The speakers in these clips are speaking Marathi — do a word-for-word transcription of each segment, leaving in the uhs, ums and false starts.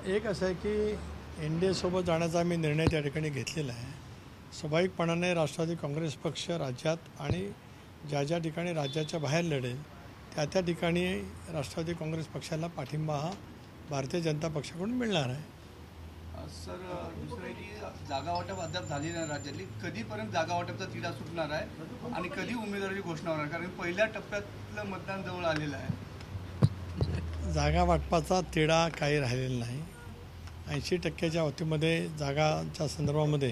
एक असं आहे की एन डी एसोबत जाण्याचा आम्ही निर्णय त्या ठिकाणी घेतलेला आहे। स्वाभाविकपणाने राष्ट्रवादी काँग्रेस पक्ष राज्यात आणि ज्या ज्या ठिकाणी राज्याच्या बाहेर लढेल त्या त्या ठिकाणी राष्ट्रवादी काँग्रेस पक्षाला पाठिंबा हा भारतीय जनता पक्षाकडून मिळणार आहे। सर, दुसरं की जागा वाटप अद्याप झाली नाही राज्यातली, कधीपर्यंत जागा वाटपचा तिढा सुटणार आहे आणि कधी उमेदवाराची घोषणा होणार, कारण पहिल्या टप्प्यातलं मतदान जवळ आलेलं आहे। जागा वाटपाचा तिढा काही राहिलेला नाही। ऐंशी टक्क्याच्या बाबतीमध्ये जागाच्या संदर्भामध्ये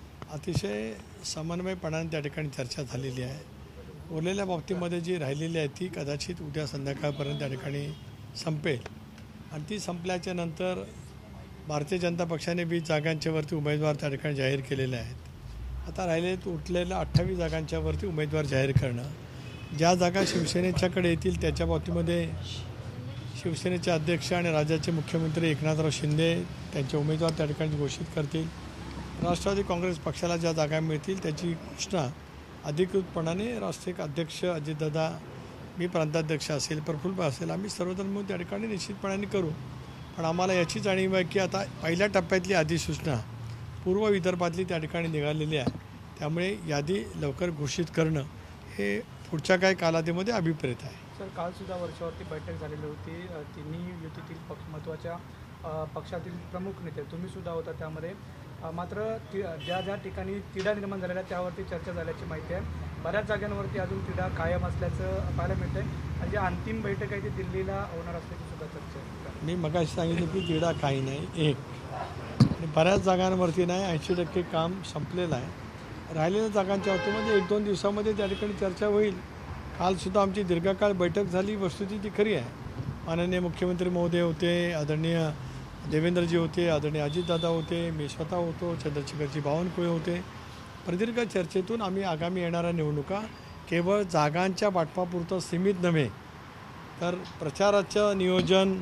अतिशय समन्वयपणाने त्या ठिकाणी चर्चा झालेली आहे। उरलेल्या बाबतीमध्ये जी राहिलेली आहे ती कदाचित उद्या संध्याकाळपर्यंत त्या ठिकाणी संपेल आणि ती संपल्याच्या नंतर भारतीय जनता पक्षाने वीस जागांच्यावरती उमेदवार त्या ठिकाणी जाहीर केलेले आहेत। आता राहिले उरलेल्या अठ्ठावीस जागांच्यावरती उमेदवार जाहीर करणं, ज्या जागा शिवसेनेच्याकडे येतील त्याच्या बाबतीमध्ये शिवसेनेचे अध्यक्ष आणि राज्याचे मुख्यमंत्री एकनाथराव शिंदे त्यांचे उमेदवार त्या ठिकाणी घोषित करतील। राष्ट्रवादी काँग्रेस पक्षाला ज्या जागा मिळतील त्याची घोषणा अधिकृतपणाने राष्ट्रीय अध्यक्ष अजितदादा, मी प्रांताध्यक्ष असेल, प्रफुल्ल असेल, आम्ही सर्वजण मिळून त्या ठिकाणी निश्चितपणाने करू। पण आम्हाला याची जाणीव आहे की आता पहिल्या टप्प्यातली अधिसूचना पूर्व विदर्भातली त्या ठिकाणी निघालेली आहे, त्यामुळे यादी लवकर घोषित करणं हे पुढच्या काही कालावधीमध्ये अभिप्रेत आहे। सर, कालसुद्धा वर्षावरती बैठक झालेली होती, तिन्ही युतीतील पक्ष महत्त्वाच्या पक्षातील प्रमुख नेते तुम्हीसुद्धा होता त्यामध्ये, मात्र ज्या ज्या ठिकाणी तिढा निर्माण झालेला त्यावरती चर्चा झाल्याची माहिती आहे। बऱ्याच जागांवरती अजून तिढा कायम असल्याचं पाहायला मिळतं आहे आणि जी अंतिम बैठक आहे ती दिल्लीला होणार असल्याची सुद्धा चर्चा आहे। मी मगाशी सांगितलं की तिढा काही नाही, एक आणि बऱ्याच जागांवरती नाही, ऐंशी टक्के काम संपलेलं आहे। राहिलेल्या जागांच्या बाबतीमध्ये एक दोन दिवसामध्ये त्या ठिकाणी चर्चा होईल। कालसुद्धा आमची दीर्घकाळ बैठक झाली, वस्तुस्थिती खरी आहे। माननीय मुख्यमंत्री महोदय होते, आदरणीय देवेंद्रजी होते, आदरणीय अजितदादा होते, मी स्वतः होतो, चंद्रशेखरजी बावनकुळे होते। प्रदीर्घ चर्चेतून आम्ही आगामी येणाऱ्या निवडणुका केवळ जागांच्या वाटपापुरतं सीमित नव्हे तर प्रचाराचं नियोजन,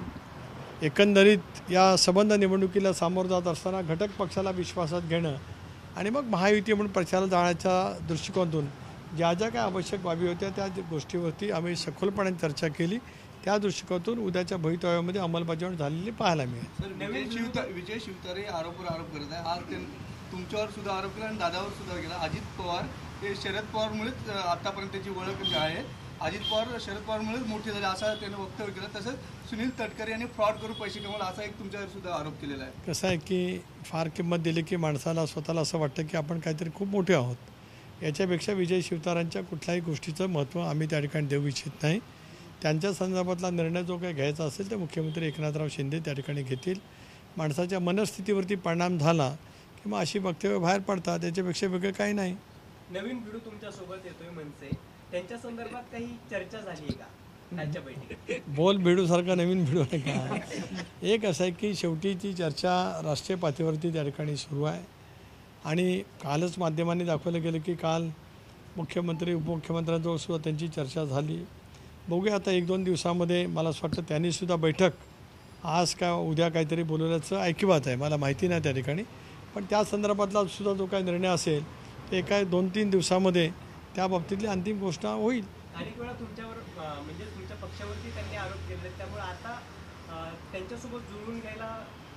एकंदरीत या संबंध निवडणुकीला सामोरं जात असताना घटक पक्षाला विश्वासात घेणं आणि मग महायुती म्हणून प्रचाराला जाण्याच्या दृष्टिकोनातून ज्या ज्या काय आवश्यक बाबी होत्या त्या गोष्टीवरती आम्ही सखोलपणे चर्चा केली। त्या दृष्टिकोनातून उद्याच्या भवितव्यामध्ये अंमलबजावणी झालेली पाहायला मिळेल। सर, विजय शिवता विजय शिवतारे आरोपवर आरोप करत आहे। आज ते तुमच्यावर सुद्धा आरोप केला आणि दादावर सुद्धा केला। अजित पवार हे शरद पवारमुळेच आतापर्यंत त्याची ओळख जी आहे, अजित पवार शरद पवारमुळेच मोठे झाले असं त्यानं वक्तव्य केलं। तसंच सुनील तटकरे यांनी फ्रॉड करून पैसे कमवला असा एक तुमच्यावर सुद्धा आरोप केलेला आहे। कसं आहे की फार किंमत दिली की माणसाला स्वतःला असं वाटतं की आपण काहीतरी खूप मोठे आहोत। याच्यापेक्षा विजय शिवतारांच्या कुठल्याही गोष्टीचं महत्त्व आम्ही त्या ठिकाणी देऊ इच्छित नाही। त्यांच्या संदर्भातला निर्णय जो काही घ्यायचा असेल तर मुख्यमंत्री एकनाथराव शिंदे त्या ठिकाणी घेतील। माणसाच्या मनस्थितीवरती परिणाम झाला की मग अशी वक्तव्य बाहेर पडतात, त्याच्यापेक्षा वेगळं काही नाही। नवीन भिडू तुमच्यासोबत येतोय म्हणजे त्यांच्या संदर्भात काही चर्चा झाली आहे का त्यांच्या बैठकीत? बोल भिडूसारखा नवीन भिडू आहे का? एक असं आहे की शेवटी ती चर्चा राष्ट्रीय पातळीवरती त्या ठिकाणी सुरू आहे आणि कालच माध्यमांनी दाखवलं गेलं की काल मुख्यमंत्री उपमुख्यमंत्र्यांजवळ सुद्धा त्यांची चर्चा झाली। बघूया आता एक दोन दिवसामध्ये, मला असं वाटतं त्यांनीसुद्धा बैठक आज का उद्या काहीतरी बोलवल्याचं ऐकिवात आहे, मला माहिती नाही त्या ठिकाणी, पण त्या संदर्भातला सुद्धा जो काही निर्णय असेल ते एका दोन तीन दिवसामध्ये त्या बाबतीतली अंतिम घोषणा होईल। अनेक वेळा तुमच्यावर म्हणजे तुमच्या पक्षावरती त्यांनी आरोप केले, त्यामुळे आता त्यांच्यासोबत जुळवून घ्यायला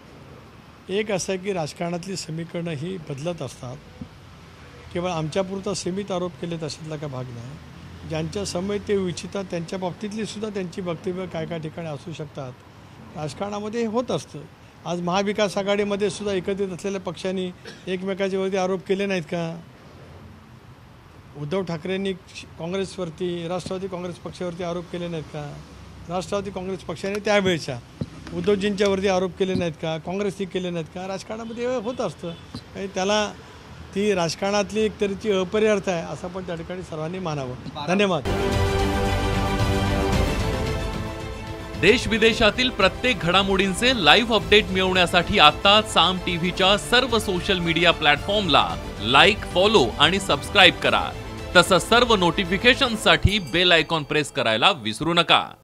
एक असं आहे की राजकारणातली समीकरणं ही बदलत असतात। केवळ आमच्यापुरता सीमित आरोप केले तशातला का भाग नाही। ज्यांच्या समय ते इच्छितात त्यांच्या बाबतीतली सुद्धा त्यांची वक्तव्य काय काय ठिकाणी असू शकतात। राजकारणामध्ये हे होत असतं। आज महाविकास आघाडीमध्ये सुद्धा एकत्रित असलेल्या पक्षांनी एकमेकाच्यावरती आरोप केले नाहीत का? उद्धव ठाकरेंनी काँग्रेसवरती, राष्ट्रवादी काँग्रेस पक्षावरती आरोप केले नाहीत का? राष्ट्रवादी काँग्रेस पक्षाने त्यावेळेच्या उद्धवजींच्यावरती आरोप केले नाहीत का? काँग्रेसनी केले नाहीत का? राजकारणामध्ये होत असतं आणि त्याला ती राजकारणातली एक तऱ्हेची अपरिहार्थ आहे असं पण त्या ठिकाणी सर्वांनी मानावं। धन्यवाद। देश विदेशातील प्रत्येक घडामोडींचे लाईव्ह अपडेट मिळवण्यासाठी आता साम टीव्हीच्या सर्व सोशल मीडिया प्लॅटफॉर्मला लाईक, फॉलो आणि सबस्क्राईब करा। तसंच सर्व नोटिफिकेशनसाठी बेल आयकॉन प्रेस करायला विसरू नका।